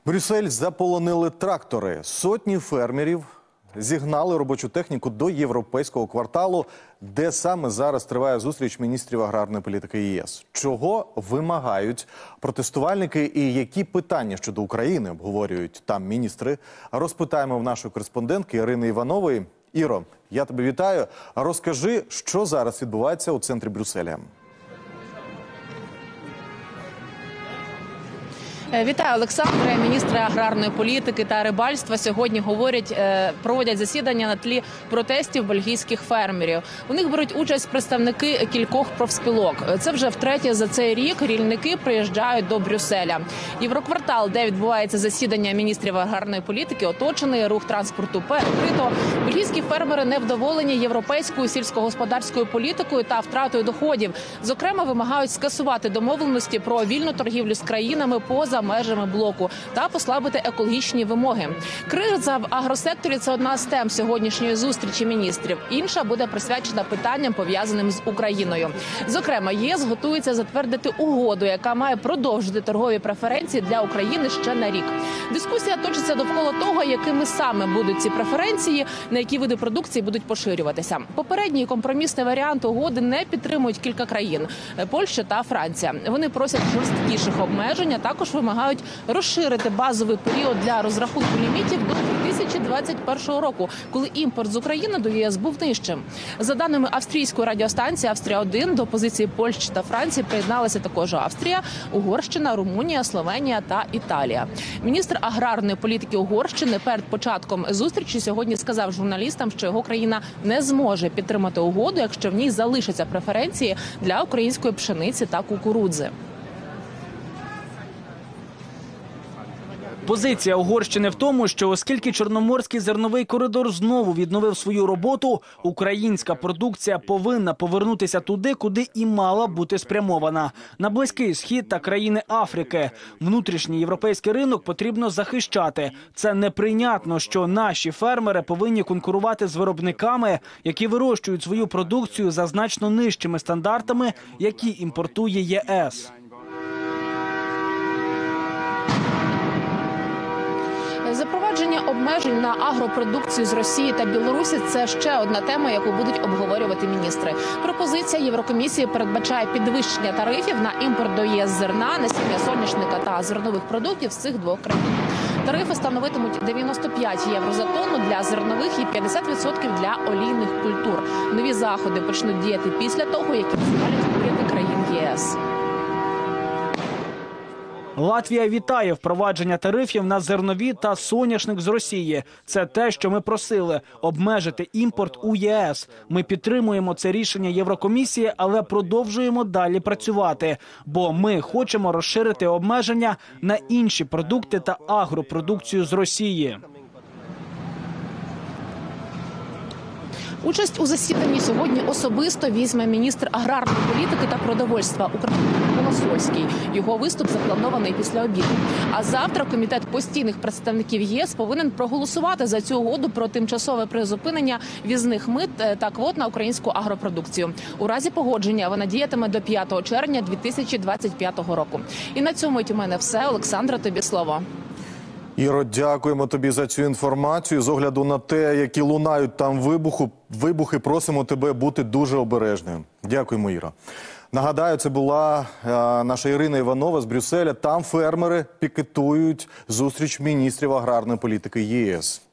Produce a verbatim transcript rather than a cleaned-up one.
Брюссель заполонили трактори. Сотні фермерів зігнали робочу техніку до європейського кварталу, де саме зараз триває зустріч міністрів аграрної політики ЄС. Чого вимагають протестувальники і які питання щодо України обговорюють там міністри, розпитаємо в нашої кореспондентки Ірини Іванової. Іро, я тебе вітаю. Розкажи, що зараз відбувається у центрі Брюсселя. Вітаю, Олександре. Міністри аграрної політики та рибальства сьогодні говорять, проводять засідання на тлі протестів бельгійських фермерів. У них беруть участь представники кількох профспілок. Це вже втретє за цей рік рільники приїжджають до Брюсселя. Євроквартал, де відбувається засідання міністрів аграрної політики, оточений, рух транспорту перекрито. Бельгійські фермери невдоволені європейською сільськогосподарською політикою та втратою доходів. Зокрема, вимагають скасувати домовленості про вільну торгівлю з країнами поза межами блоку та послабити екологічні вимоги. Криза в агросекторі – це одна з тем сьогоднішньої зустрічі міністрів. Інша буде присвячена питанням, пов'язаним з Україною. Зокрема, ЄС готується затвердити угоду, яка має продовжити торгові преференції для України ще на рік. Дискусія точиться довкола того, якими саме будуть ці преференції, на які види продукції будуть поширюватися. Попередній компромісний варіант угоди не підтримують кілька країн – Польща та Франція. Вони просять жорсткіших обмежень, а також вимагають розширити базовий період для розрахунку лімітів до дві тисячі двадцять першого року, коли імпорт з України до ЄС був нижчим. За даними австрійської радіостанції «Австрія один», до позиції Польщі та Франції приєдналися також Австрія, Угорщина, Румунія, Словенія та Італія. Міністр аграрної політики Угорщини перед початком зустрічі сьогодні сказав журналістам, що його країна не зможе підтримати угоду, якщо в ній залишаться преференції для української пшениці та кукурудзи. Позиція Угорщини в тому, що оскільки Чорноморський зерновий коридор знову відновив свою роботу, українська продукція повинна повернутися туди, куди і мала бути спрямована – на Близький Схід та країни Африки. Внутрішній європейський ринок потрібно захищати. Це неприйнятно, що наші фермери повинні конкурувати з виробниками, які вирощують свою продукцію за значно нижчими стандартами, які імпортує ЄС. Запровадження обмежень на агропродукцію з Росії та Білорусі – це ще одна тема, яку будуть обговорювати міністри. Пропозиція Єврокомісії передбачає підвищення тарифів на імпорт до ЄС зерна, насіння соняшника та зернових продуктів з цих двох країн. Тарифи становитимуть дев'яносто п'ять євро за тонну для зернових і п'ятдесят відсотків для олійних культур. Нові заходи почнуть діяти після того, як їх схвалять уряди країн ЄС. Латвія вітає впровадження тарифів на зернові та соняшник з Росії. Це те, що ми просили – обмежити імпорт у ЄС. Ми підтримуємо це рішення Єврокомісії, але продовжуємо далі працювати. Бо ми хочемо розширити обмеження на інші продукти та агропродукцію з Росії. Участь у засіданні сьогодні особисто візьме міністр аграрної політики та продовольства України Колосольський. Його виступ запланований після обіду. А завтра Комітет постійних представників ЄС повинен проголосувати за цю угоду про тимчасове призупинення ввізних мит та квот на українську агропродукцію. У разі погодження вона діятиме до п'ятого червня дві тисячі двадцять п'ятого року. І на цьому у мене все. Олександра, тобі слово. Іро, дякуємо тобі за цю інформацію. З огляду на те, які лунають там вибуху, вибухи, просимо тебе бути дуже обережною. Дякуємо, Іро. Нагадаю, це була е, наша Ірина Іванова з Брюсселя. Там фермери пікетують зустріч міністрів аграрної політики ЄС.